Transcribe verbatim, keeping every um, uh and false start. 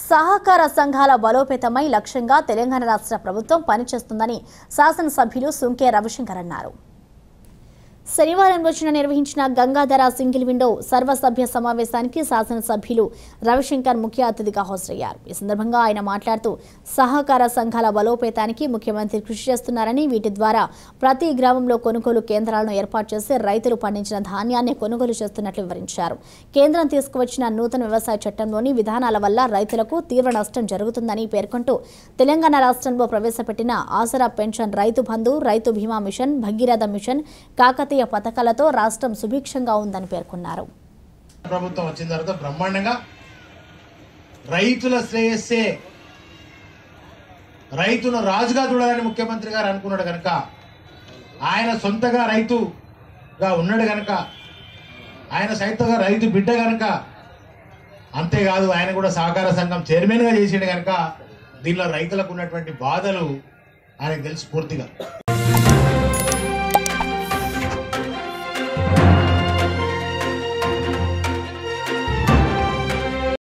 సహకార సంఘాల బలోపేతమై లక్ష్యంగా తెలంగాణ రాష్ట్ర ప్రభుత్వం పనిచేస్తుందని శాసనసభ్యులు సుంకే రవిశంకర్ అన్నారు. శనివారం రోజున నిర్వహించిన గంగాధర సింగిల్ విండో సర్వసభ్య సమావేశానికి శాసనసభ్యులు రవిశంకర్ ముఖ్య అతిథిగా హాజరయ్యారు. ఈ సందర్భంగా ఆయన మాట్లాడుతూ సహకార సంఘాల బలోపేతానికి ముఖ్యమంత్రి కృషి చేస్తున్నారని, వీటి ద్వారా ప్రతి గ్రామంలో కొనుగోలు కేంద్రాలను ఏర్పాటు చేసి రైతులు పండించిన ధాన్యాన్ని కొనుగోలు చేస్తున్నట్లు వివరించారు. కేంద్రం తీసుకువచ్చిన నూతన వ్యవసాయ చట్టంలోని విధానాల వల్ల రైతులకు తీవ్ర నష్టం జరుగుతుందని పేర్కొంటూ తెలంగాణ రాష్ట్రంలో ప్రవేశపెట్టిన ఆసరా పెన్షన్, రైతు బంధు, రైతు బీమా మిషన్, భగీరథ మిషన్, కాకతీయ పథకాలతో రాష్ట్రం సుభిక్షంగా ఉందని పేర్కొన్నారు. ప్రభుత్వం వచ్చిన తర్వాత బ్రహ్మాండంగా రైతుల శ్రేయస్సే, రైతును రాజుగా చూడాలని ముఖ్యమంత్రి గారు అనుకున్నాడు కనుక, ఆయన సొంతగా రైతుగా ఉన్నాడు కనుక, ఆయన సైతంగా రైతు బిడ్డ కనుక, అంతేకాదు ఆయన కూడా సహకార సంఘం చైర్మన్ గా చేసాడు కనుక దీనిలో రైతులకు ఉన్నటువంటి బాధలు ఆయనకు తెలుసు పూర్తిగా.